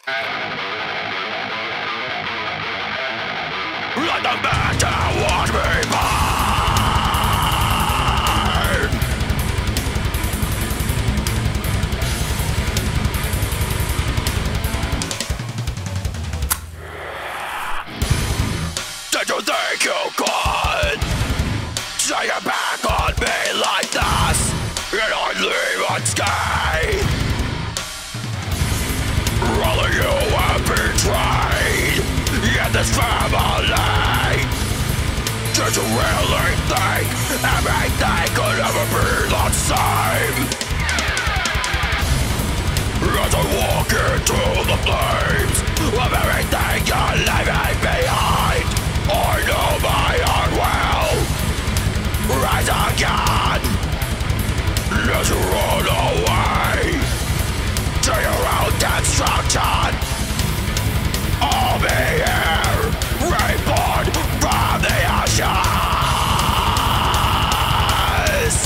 Let the master watch me burn. Did you think you could turn your back on me like this and I'd leave unscathed? Rather you have betrayed in this family. Did you really think everything could ever be the same? As I walk into the flames of everything you're leaving behind, I know my heart will rise again. As you run away to your own destruction, I'll be here, reborn from the ashes.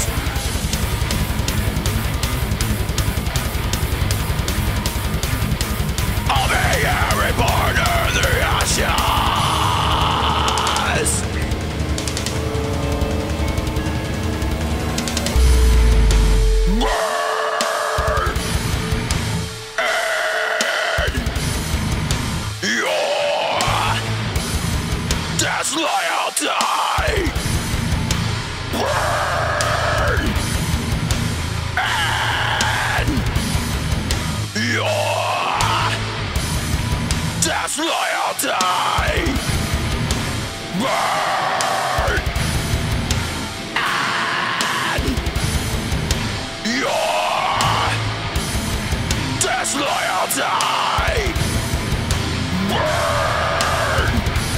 I'll be here, reborn in the ashes. Burn in your disloyalty. Burn in your disloyalty. Burn in your disloyalty. Burn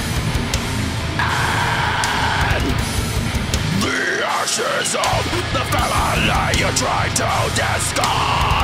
in the ashes of the family you tried to discard.